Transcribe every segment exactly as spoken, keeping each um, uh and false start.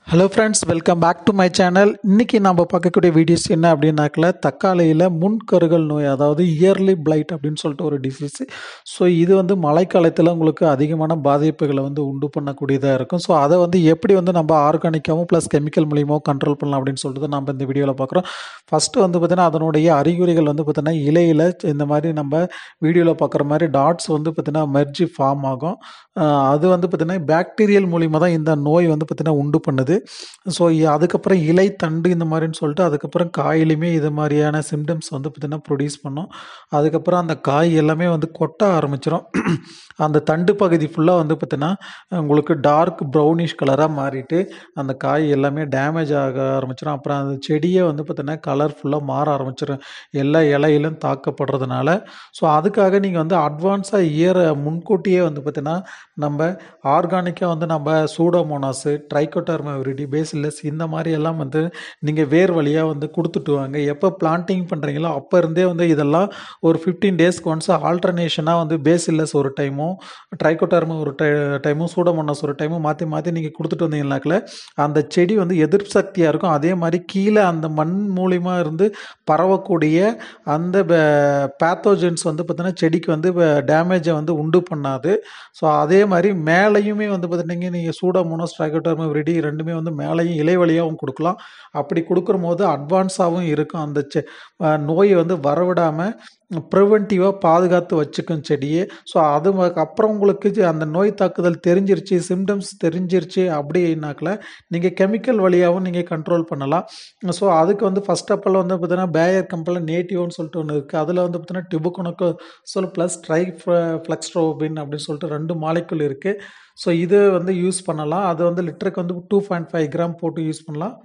Hello friends, welcome back to my channel. இன்றைக்கி நம்ம பார்க்கக்கூடிய வீடியோஸ் என்ன அப்படின்னாக்கல, தக்காளியில் முன்கருகள் நோய், அதாவது இயர்லி பிளைட் அப்படின்னு சொல்லிட்டு ஒரு டிசீஸ். ஸோ இது வந்து மழைக்காலத்தில் உங்களுக்கு அதிகமான பாதிப்புகளை வந்து உண்டு பண்ணக்கூடியதாக இருக்கும். ஸோ அதை வந்து எப்படி வந்து நம்ம ஆர்கானிக்காகவும் ப்ளஸ் கெமிக்கல் மூலியமாகவும் கண்ட்ரோல் பண்ணலாம் அப்படின்னு சொல்லிட்டு நம்ம இந்த வீடியோவில் பார்க்குறோம். ஃபஸ்ட்டு வந்து பார்த்திங்கன்னா அதனுடைய அறிகுறிகள் வந்து பார்த்திங்கன்னா இலையில் இந்த மாதிரி நம்ம வீடியோவில் பார்க்குற மாதிரி டாட்ஸ் வந்து பார்த்திங்கன்னா மெர்ஜி ஃபார்ம் ஆகும். அது வந்து பார்த்திங்கன்னா பாக்டீரியல் மூலிமா தான் இந்த நோய் வந்து பார்த்திங்கன்னா உண்டு பண்ணுது. ஸோ அதுக்கப்புறம் இலை தண்டு இந்த மாதிரின்னு சொல்லிட்டு அதுக்கப்புறம் காயிலுமே இது மாதிரியான சிம்டம்ஸ் வந்து பார்த்திங்கன்னா ப்ரொடியூஸ் பண்ணும். அதுக்கப்புறம் அந்த காய் எல்லாமே வந்து கொட்ட ஆரம்பிச்சிடும். அந்த தண்டு பகுதி ஃபுல்லாக வந்து பார்த்திங்கன்னா உங்களுக்கு டார்க் ப்ரௌனிஷ் கலராக மாறிட்டு அந்த காய் எல்லாமே டேமேஜ் ஆக ஆரம்பிச்சிடும். அப்புறம் அந்த செடியே வந்து பார்த்திங்கன்னா கலர் ஃபுல்லாக மாற ஆரம்பிச்சிடும் எல்லா இலையிலும் தாக்கப்படுறதுனால. ஸோ அதுக்காக நீங்கள் வந்து அட்வான்ஸாக இயர் முன்கூட்டியே வந்து பார்த்திங்கன்னா நம்ம ஆர்கானிக்காக வந்து நம்ம சூடோமோனாஸு, ட்ரைகோடர்மா விரிடி, பேசில்லஸ் இந்த மாதிரி எல்லாம் வந்து நீங்கள் வேர் வழியாக வந்து கொடுத்துட்டு வாங்க. எப்போ பிளான்டிங் பண்ணுறீங்களோ அப்போ இருந்தே வந்து இதெல்லாம் ஒரு ஃபிஃப்டீன் டேஸ்க்கு ஒன்ஸ் ஆல்டர்னேஷனாக வந்து பேசில்லஸ் ஒரு டைமும், ட்ரைகோடர்மா ஒரு டை டைமும் சூடோமோனாஸ் ஒரு டைமும் மாற்றி மாற்றி நீங்கள் கொடுத்துட்டு வந்தீங்கன்னாக்கில் அந்த செடி வந்து எதிர்ப்பு சக்தியாக இருக்கும். அதே மாதிரி கீழே அந்த மண் மூலிமா இருந்து பரவக்கூடிய அந்த பேத்தோஜன்ஸ் வந்து பார்த்தீங்கன்னா செடிக்கு வந்து டேமேஜை வந்து உண்டு பண்ணாது. ஸோ அதே மாதிரி மேலேயுமே வந்து பார்த்துட்டிங்க நீங்கள் சூடோமோனாஸ், ட்ரைகோடர்மா விரிடி ரெண்டுமே வந்து மேலேயும் இலை வழியாகவும் கொடுக்கலாம். அப்படி கொடுக்குற போது அட்வான்ஸாகவும் இருக்கும். அந்த செ நோயை வந்து வரவிடாமல் ப்ரிவென்டிவாக பாதுகாத்து வச்சுக்கும் செடியே. ஸோ அது அப்புறம் உங்களுக்கு அந்த நோய் தாக்குதல் தெரிஞ்சிருச்சு, சிம்டம்ஸ் தெரிஞ்சிருச்சு அப்படின்னாக்கில் நீங்கள் கெமிக்கல் வழியாகவும் நீங்கள் கண்ட்ரோல் பண்ணலாம். ஸோ அதுக்கு வந்து ஃபஸ்ட் ஆஃப் ஆல் வந்து பார்த்தீங்கன்னா பேயர் கம்பெனியில் நேட்டிவ்னு சொல்லிட்டு ஒன்று இருக்குது. அதில் வந்து பார்த்தீங்கன்னா டிபுகோனோசோல் ப்ளஸ் ட்ரை ஃப்ளெக்ஸ்ட்ரோபின் அப்படின்னு சொல்லிட்டு ரெண்டு மாலிகுல் இருக்குது. ஸோ இது வந்து யூஸ் பண்ணலாம். அது வந்து லிட்டருக்கு வந்து டூ பாயிண்ட் ஃபைவ் கிராம் போட்டு யூஸ் பண்ணலாம்.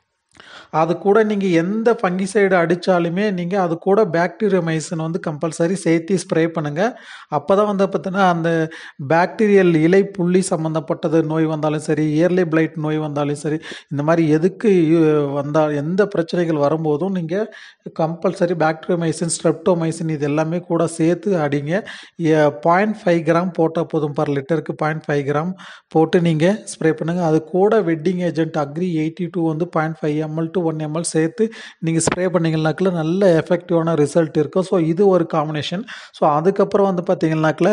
அது கூட நீங்கள் எந்த ஃபங்கிசைடு அடித்தாலுமே நீங்கள் அது கூட பாக்டீரியோமைசின் வந்து கம்பல்சரி சேர்த்து ஸ்ப்ரே பண்ணுங்கள். அப்போ தான் வந்து பார்த்தீங்கன்னா அந்த பாக்டீரியல் இலை புள்ளி சம்மந்தப்பட்டது நோய் வந்தாலும் சரி, இயர்லி பிளைட் நோய் வந்தாலும் சரி, இந்த மாதிரி எதுக்கு வந்தால் எந்த பிரச்சனைகள் வரும்போதும் நீங்கள் கம்பல்சரி பாக்டீரியோமைசின், ஸ்ட்ரெப்டோமைசின் இது எல்லாமே கூட சேர்த்து அடிங்க. பாயிண்ட் ஃபைவ் கிராம் போட்டால் போதும், பர் லிட்டருக்கு பாயிண்ட் ஃபைவ் கிராம் போட்டு நீங்கள் ஸ்ப்ரே பண்ணுங்கள். அது கூட wetting agent agri eighty two வந்து point five ml to one ml சேர்த்து நீங்கள் ஸ்ப்ரே பண்ணிங்கனாக்கில் நல்ல எஃபெக்டிவான ரிசல்ட் இருக்கும். ஸோ இது ஒரு காம்பினேஷன். ஸோ அதுக்கப்புறம் வந்து பார்த்தீங்கன்னாக்கில்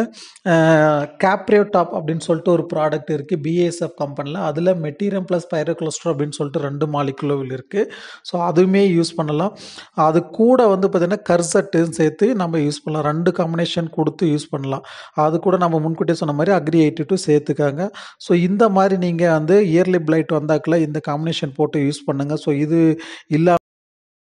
கேப்ரியோ டாப் அப்படின்னு சொல்லிட்டு ஒரு ப்ராடக்ட் இருக்குது பிஏஎஸ்எஃப் கம்பெனியில். அதில் மெட்டீரியம் ப்ளஸ் பைரோக்ளோஸ்ட்ரோ அப்படின்னு சொல்லிட்டு ரெண்டு மாலிகுலோவில் இருக்குது. ஸோ அதுவுமே யூஸ் பண்ணலாம். அது கூட வந்து பார்த்திங்கன்னா கர்சட்டும் சேர்த்து நம்ம யூஸ் பண்ணலாம். ரெண்டு காம்பினேஷன் கொடுத்து யூஸ் பண்ணலாம். அது கூட நம்ம முன்கூட்டியே சொன்ன மாதிரி அக்ரி எயிட்டி டூ சேர்த்துக்காங்க. ஸோ இந்த மாதிரி நீங்கள் வந்து இயர்லி பிளைட் வந்தாக்கில் இந்த காம்பினேஷன் போட்டு யூஸ் பண்ணுங்கள். ஸோ இது இல்லாமல்